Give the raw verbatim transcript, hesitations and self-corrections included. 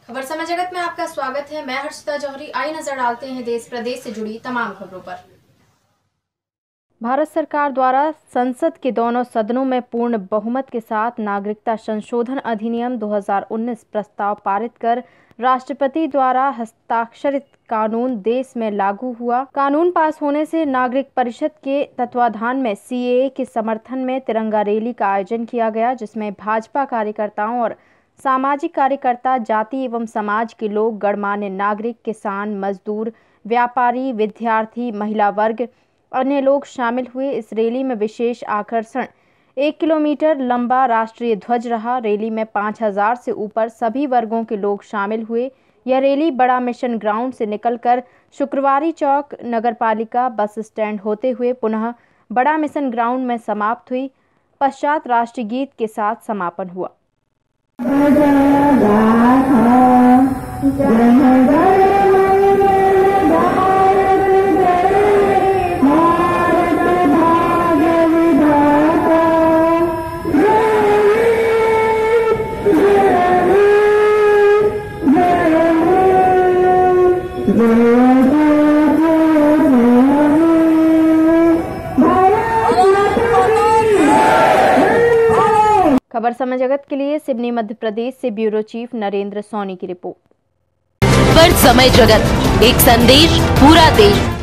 खबर समय जगत में आपका स्वागत है। मैं हर्षिता जौहरी। आई नजर डालते हैं देश प्रदेश से जुड़ी तमाम खबरों पर। भारत सरकार द्वारा संसद के दोनों सदनों में पूर्ण बहुमत के साथ नागरिकता संशोधन अधिनियम दो हज़ार उन्नीस प्रस्ताव पारित कर राष्ट्रपति द्वारा हस्ताक्षरित कानून देश में लागू हुआ। कानून पास होने से नागरिक परिषद के तत्वाधान में सीएए के समर्थन में तिरंगा रैली का आयोजन किया गया, जिसमें भाजपा कार्यकर्ताओं और सामाजिक कार्यकर्ता, जाति एवं समाज के लोग, गणमान्य नागरिक, किसान, मजदूर, व्यापारी, विद्यार्थी, महिला वर्ग, अन्य लोग शामिल हुए। इस रैली में विशेष आकर्षण एक किलोमीटर लंबा राष्ट्रीय ध्वज रहा। रैली में पाँच हजार से ऊपर सभी वर्गों के लोग शामिल हुए। यह रैली बड़ा मिशन ग्राउंड से निकलकर शुक्रवारी चौक, नगरपालिका बस स्टैंड होते हुए पुनः बड़ा मिशन ग्राउंड में समाप्त हुई। पश्चात राष्ट्रीय गीत के साथ समापन हुआ। खबर समय जगत के लिए सिवनी मध्य प्रदेश से ब्यूरो चीफ नरेंद्र सोनी की रिपोर्ट। खबर समय जगत, एक संदेश पूरा देश।